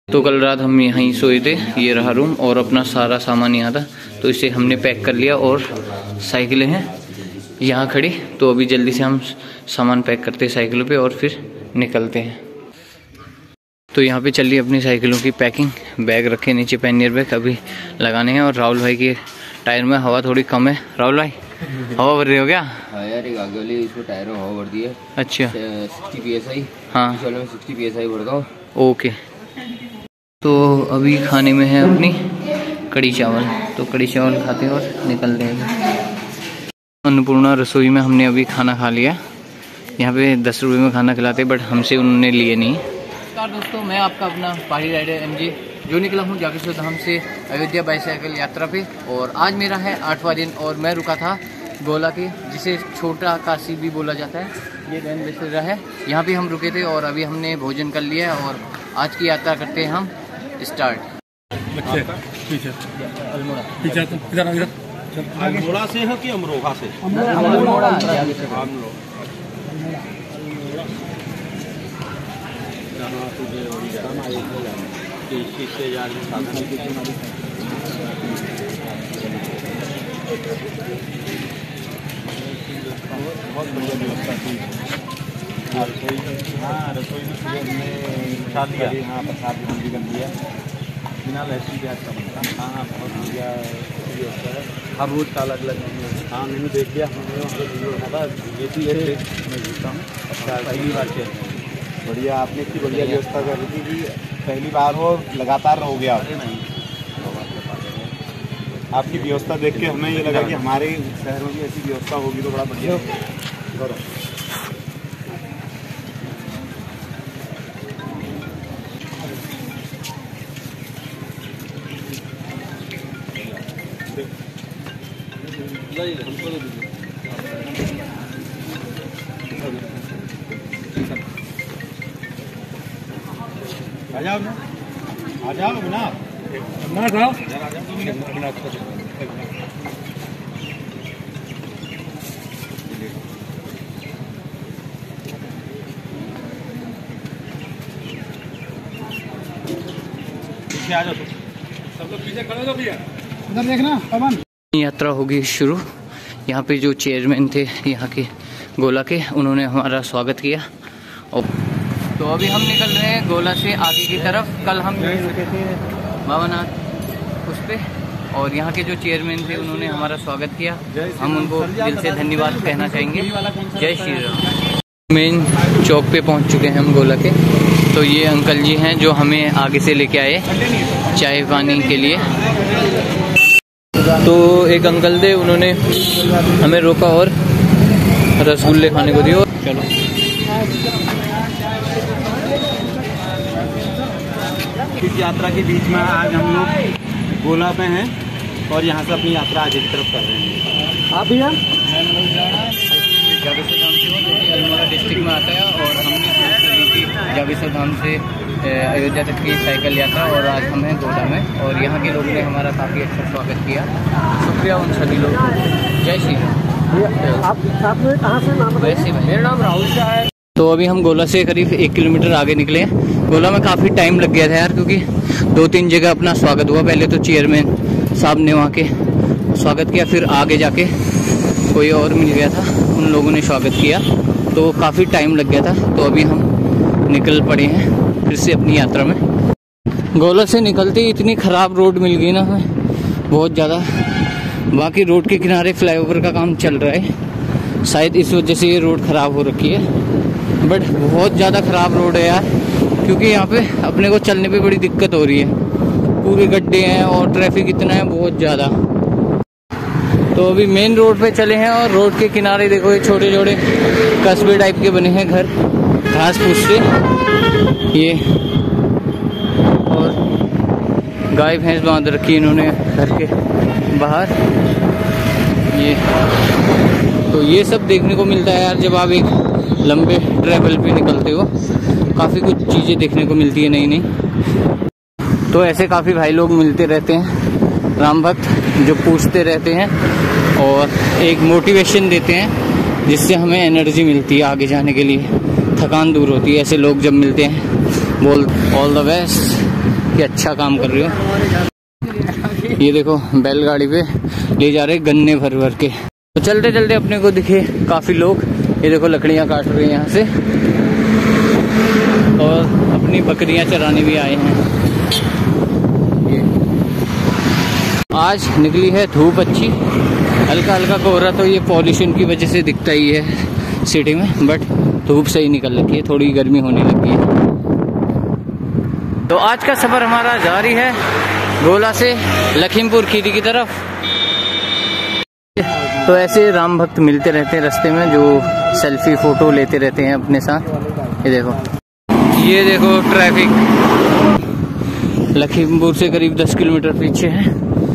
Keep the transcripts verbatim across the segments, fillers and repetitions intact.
तो कल रात हम यहीं सोए थे, ये रहा रूम और अपना सारा सामान यहाँ था, तो इसे हमने पैक कर लिया और साइकिलें हैं यहाँ खड़ी। तो अभी जल्दी से हम सामान पैक करते हैं साइकिलों पे और फिर निकलते हैं। तो यहाँ पे चल रही अपनी साइकिलों की पैकिंग। बैग रखे नीचे, पैनियर बैग अभी लगाने हैं। और राहुल भाई के टायर में हवा थोड़ी कम है। राहुल भाई हवा भर रही हो क्या? हाँ यार, एक आगे वाली इसको टायर में हवा भर दी है। अच्छा, सिक्सटी पी एस आई। हाँ, इस वाले में सिक्सटी पी एस आई भरता हूँ। ओके। तो अभी खाने में है अपनी कड़ी चावल, तो कड़ी चावल खाते हैं और निकलते हैं। अन्नपूर्णा रसोई में हमने अभी खाना खा लिया। यहाँ पे दस रुपये में खाना खिलाते, बट हमसे उन्होंने लिए नहीं। नमस्कार दोस्तों, मैं आपका अपना पहाड़ी राइडर एम जी, जो निकला हूँ जागेश्वर धाम से अयोध्या बाईसाइकिल यात्रा पे। और आज मेरा है आठवां दिन और मैं रुका था गोला के, जिसे छोटा काशी भी बोला जाता है। ये रैन बसेरा है, यहाँ पे हम रुके थे और अभी हमने भोजन कर लिया है और आज की यात्रा करते हैं हम स्टार्ट। अल्मोड़ा से हो कि अमरोहा से? अल्मोड़ा। बहुत बढ़िया व्यवस्था थी। हाँ, रसोई में प्रसाद दिया। हाँ, प्रसाद भी कर दिया, बिना लहसुन प्याज का बनता। हाँ हाँ, बहुत बढ़िया व्यवस्था है। हर रोज का अलग अलग मेन्यू। हाँ, मेन्यू देख लिया हमने, वहाँ पर वीडियो था। ये चीज़ मैं देखता हूँ। अच्छा, पहली बार से बढ़िया, आपने इतनी बढ़िया व्यवस्था कर रही थी कि पहली बार हो, लगातार रहोगे आप। नहीं, आपकी व्यवस्था देख के हमें ये लगा कि हमारे शहर में भी ऐसी व्यवस्था होगी तो बड़ा बढ़िया होगा। आ जाओ ना, आ जाओ ना, ना जाओ। पीछे आ जाओ, सब लोग पीछे खड़े हो भैया, उधर देखना पवन। यात्रा होगी शुरू। यहाँ पे जो चेयरमैन थे यहाँ के गोला के, उन्होंने हमारा स्वागत किया। और तो अभी हम निकल रहे हैं गोला से आगे की तरफ। कल हम रुके थे भावनाथ उस पे, और यहाँ के जो चेयरमैन थे उन्होंने हमारा स्वागत किया। हम उनको दिल से धन्यवाद कहना चाहेंगे। जय श्री राम। मेन चौक पे पहुँच चुके हैं हम गोला के। तो ये अंकल जी हैं जो हमें आगे से लेके आए चाय पानी के लिए। तो एक अंकल थे, उन्होंने हमें रोका और रसगुल्ले खाने को दिए। चलो, इस यात्रा के बीच में आज हम लोग गोला पे हैं और यहाँ से अपनी यात्रा आगे की तरफ कर रहे हैं। आप भैया जागेश्वर धाम से हो, जो कि अल्मोड़ा डिस्ट्रिक्ट में आता है, और हमने शुरू की थी जागेश्वर धाम से अयोध्या तक की साइकिल यात्रा। और आज हम हैं गोला में और यहाँ के लोगों ने हमारा काफ़ी अच्छा स्वागत किया। शुक्रिया उन सभी लोगों को। जय श्री राम। आप साथ में कहाँ से? नाम वैसे भाई, मेरा नाम राहुल शाह है। तो अभी हम गोला से करीब एक किलोमीटर आगे निकले हैं। गोला में काफ़ी टाइम लग गया था यार, क्योंकि दो तीन जगह अपना स्वागत हुआ। पहले तो चेयरमैन साहब ने वहाँ के स्वागत किया, फिर आगे जाके कोई और मिल गया था, उन लोगों ने स्वागत किया, तो काफ़ी टाइम लग गया था। तो अभी हम निकल पड़े हैं फिर से अपनी यात्रा में। गोला से निकलते ही इतनी ख़राब रोड मिल गई ना हमें, बहुत ज़्यादा। बाकी रोड के किनारे फ्लाईओवर का काम चल रहा है, शायद इस वजह से ये रोड ख़राब हो रखी है। बट बहुत ज़्यादा ख़राब रोड है यार, क्योंकि यहाँ पे अपने को चलने पे बड़ी दिक्कत हो रही है। पूरे गड्ढे हैं और ट्रैफिक इतना है बहुत ज़्यादा। तो अभी मेन रोड पे चले हैं और रोड के किनारे देखो ये छोटे छोटे कस्बे टाइप के बने हैं घर, घास फूस से ये, और गाय भैंस बांध रखी इन्होंने घर के बाहर। ये तो ये सब देखने को मिलता है यार जब आप एक लंबे ट्रैवल पे निकलते हो। काफ़ी कुछ चीज़ें देखने को मिलती है नई नई। तो ऐसे काफ़ी भाई लोग मिलते रहते हैं, राम भक्त, जो पूछते रहते हैं और एक मोटिवेशन देते हैं, जिससे हमें एनर्जी मिलती है आगे जाने के लिए, थकान दूर होती है। ऐसे लोग जब मिलते हैं, बोल ऑल द बेस्ट, कि अच्छा काम कर रही हो। ये देखो बैलगाड़ी पे ले जा रहे गन्ने भर भर के। तो चलते चलते अपने को दिखे काफी लोग, ये देखो लकड़ियां काट रहे हैं यहाँ से और अपनी बकरियां चराने भी आए हैं। ये आज निकली है धूप अच्छी, हल्का हल्का कोहरा तो ये पॉल्यूशन की वजह से दिखता ही है सिटी में, बट धूप से ही निकल रखी है, थोड़ी गर्मी होने लगी है। तो आज का सफर हमारा जारी है गोला से लखीमपुर खीरी की तरफ। तो ऐसे राम भक्त मिलते रहते हैं रास्ते में जो सेल्फी फोटो लेते रहते हैं अपने साथ। ये देखो ये देखो ट्रैफिक लखीमपुर से करीब दस किलोमीटर पीछे है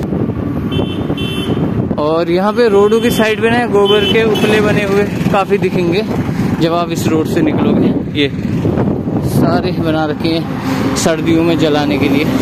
और यहाँ पे रोडों की साइड पे ना गोबर के उपले बने हुए काफी दिखेंगे जब आप इस रोड से निकलोगे। ये सारे बना रखे हैं सर्दियों में जलाने के लिए।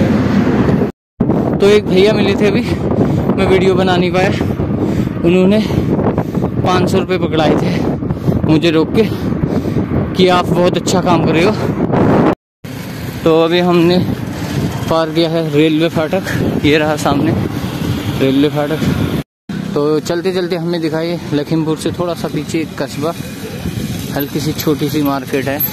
तो एक भैया मिले थे, अभी मैं वीडियो बना नहीं पाया, उन्होंने पाँच सौ रुपये पकड़ाए थे मुझे रोक के कि आप बहुत अच्छा काम कर रहे हो। तो अभी हमने पार किया है रेलवे फाटक, ये रहा सामने रेलवे फाटक। तो चलते चलते हमें दिखाई लखीमपुर से थोड़ा सा पीछे एक कस्बा, हल्की सी छोटी सी मार्केट है।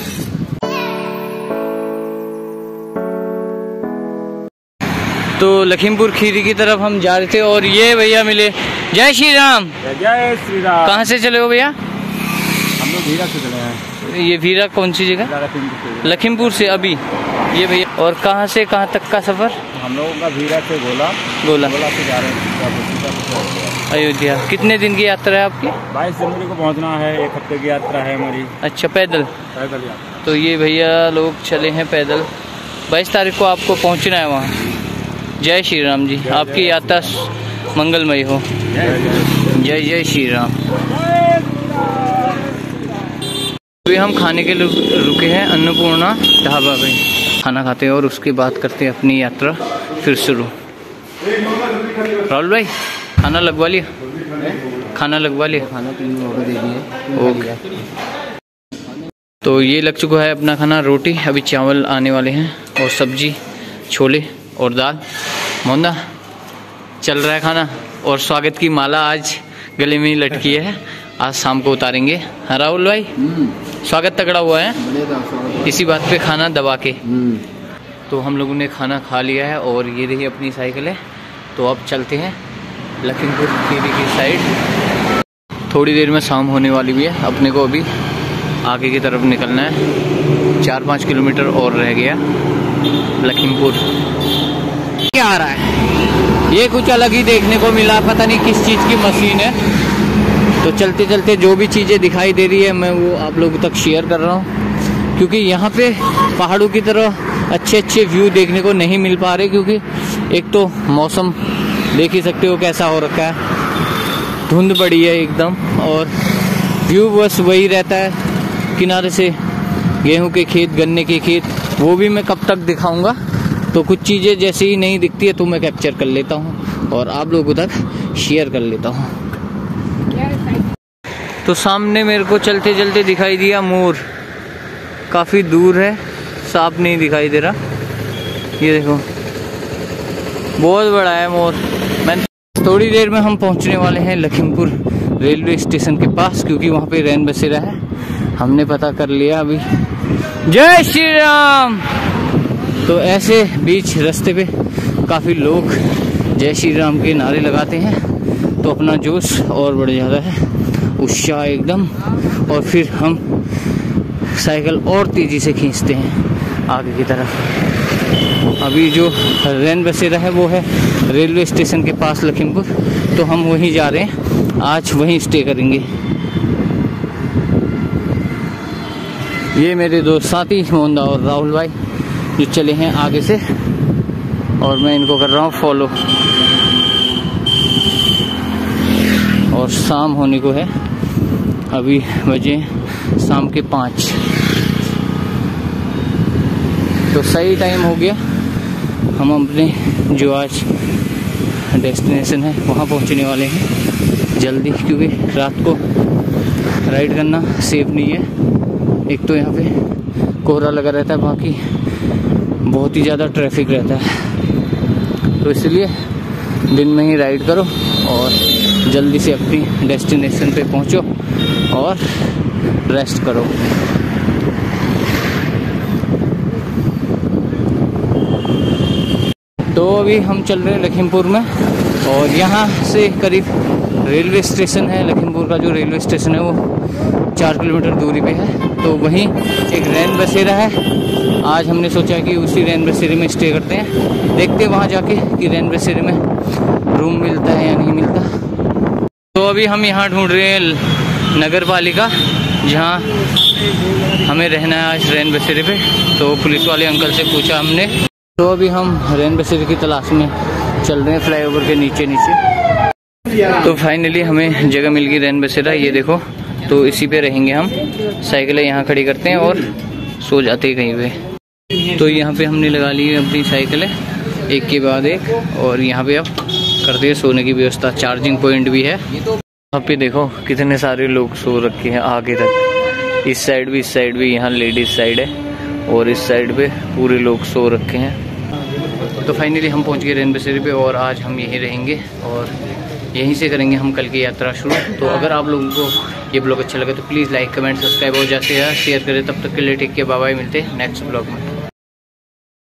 तो लखीमपुर खीरी की तरफ हम जा रहे थे और ये भैया मिले। जय श्री राम। जय श्री राम। कहाँ से चले हो भैया? हम लोग भीरा से चले हैं। ये भीरा कौन सी जगह? लखीमपुर से। अभी ये भैया, और कहाँ से कहाँ तक का सफर? हम लोगों का भीरा से गोला गोला गोला से जा रहे हैं अयोध्या। कितने दिन की यात्रा है आपकी? बाईस जनवरी को पहुंचना है, एक हफ्ते की यात्रा है हमारी। अच्छा, पैदल? पैदल यात्रा। तो ये भैया लोग चले हैं पैदल। बाईस तारीख को आपको पहुंचना है वहाँ। जय श्री राम जी, आपकी यात्रा मंगलमय हो। जय जय श्री राम। अभी हम खाने के लिए रुके हैं अन्नपूर्णा ढाबा पे, खाना खाते हैं और उसके बाद करते हैं अपनी यात्रा फिर शुरू। राहुल भाई खाना लगवा लिया? खाना लगवा लिया? खाना तीन ऑर्डर दे दिए। ओके। तो ये लग चुका है अपना खाना, रोटी, अभी चावल आने वाले हैं और सब्जी, छोले और दाल। मोंदा चल रहा है खाना और स्वागत की माला आज गले में ही लटकी है, आज शाम को उतारेंगे। हाँ राहुल भाई, स्वागत तगड़ा हुआ है इसी बात पे खाना दबा के। तो हम लोगों ने खाना खा लिया है और ये रही अपनी साइकिल है। तो अब चलते हैं लखीमपुर खीरी की साइड। थोड़ी देर में शाम होने वाली भी है, अपने को अभी आगे की तरफ निकलना है, चार पाँच किलोमीटर और रह गया लखीमपुर। क्या आ रहा है? ये कुछ अलग ही देखने को मिला, पता नहीं किस चीज़ की मशीन है। तो चलते चलते जो भी चीज़ें दिखाई दे रही है मैं वो आप लोगों तक शेयर कर रहा हूँ, क्योंकि यहाँ पे पहाड़ों की तरह अच्छे अच्छे व्यू देखने को नहीं मिल पा रहे, क्योंकि एक तो मौसम देख ही सकते हो कैसा हो रखा है, धुंध पड़ी है एकदम, और व्यू बस वही रहता है किनारे से गेहूं के खेत, गन्ने के खेत, वो भी मैं कब तक दिखाऊंगा। तो कुछ चीज़ें जैसे ही नहीं दिखती है तो मैं कैप्चर कर लेता हूँ और आप लोगों तक शेयर कर लेता हूँ। तो सामने मेरे को चलते चलते दिखाई दिया मोर, काफ़ी दूर है, साफ नहीं दिखाई दे रहा। ये देखो बहुत बड़ा है मोर। मैं थोड़ी देर में हम पहुंचने वाले हैं लखीमपुर रेलवे स्टेशन के पास, क्योंकि वहाँ पे रैन बसेरा है, हमने पता कर लिया अभी। जय श्री राम। तो ऐसे बीच रास्ते पे काफ़ी लोग जय श्री राम के नारे लगाते हैं, तो अपना जोश और बढ़ जाता है, उत्साह एकदम, और फिर हम साइकिल और तेज़ी से खींचते हैं आगे की तरफ। अभी जो रैन बसेरा है वो है रेलवे स्टेशन के पास लखीमपुर, तो हम वहीं जा रहे हैं, आज वहीं स्टे करेंगे। ये मेरे दोस्त साथी मोहनदा और राहुल भाई जो चले हैं आगे से, और मैं इनको कर रहा हूँ फॉलो। और शाम होने को है, अभी बजे शाम के पाँच, तो सही टाइम हो गया। हम अपने जो आज डेस्टिनेशन है वहाँ पहुँचने वाले हैं जल्दी, क्योंकि रात को राइड करना सेफ नहीं है। एक तो यहाँ पे कोहरा लगा रहता है, बाकी बहुत ही ज़्यादा ट्रैफिक रहता है, तो इसलिए दिन में ही राइड करो और जल्दी से अपनी डेस्टिनेशन पे पहुंचो और रेस्ट करो। तो अभी हम चल रहे हैं लखीमपुर में, और यहाँ से करीब रेलवे स्टेशन है। लखीमपुर का जो रेलवे स्टेशन है वो चार किलोमीटर दूरी पे है। तो वहीं एक रैन बसेरा है। आज हमने सोचा कि उसी रैन बसेरे में स्टे करते हैं, देखते हैं वहाँ जाके कि रैन बसेरे में रूम मिलता है या नहीं मिलता। तो अभी हम यहाँ ढूंढ रहे हैं नगर पालिका, जहाँ हमें रहना है आज रैन बसेरे पे। तो पुलिस वाले अंकल से पूछा हमने, तो अभी हम रैन बसेरे की तलाश में चल रहे हैं फ्लाईओवर के नीचे नीचे। तो फाइनली हमें जगह मिल गई रैन बसेरा, ये देखो। तो इसी पे रहेंगे हम, साइकिलें यहाँ खड़ी करते हैं और सो जाते हैं कहीं पे। तो यहाँ पे हमने लगा ली है अपनी साइकिलें एक के बाद एक, और यहाँ पे अब करते हैं सोने की व्यवस्था। चार्जिंग पॉइंट भी है। यहाँ पे देखो कितने सारे लोग सो रखे हैं आगे तक, इस साइड भी इस साइड भी, यहाँ लेडीज साइड है और इस साइड पे पूरे लोग सो रखे हैं। तो फाइनली हम पहुँच गए रैन बसेरे पे, और आज हम यहीं रहेंगे और यहीं से करेंगे हम कल की यात्रा शुरू। तो अगर आप लोगों को ये ब्लॉग अच्छा लगे तो प्लीज़ लाइक कमेंट सब्सक्राइब और जैसे शेयर करें। तब तक के लिए टेक केयर, बाय बाय, मिलते हैं नेक्स्ट ब्लॉग में।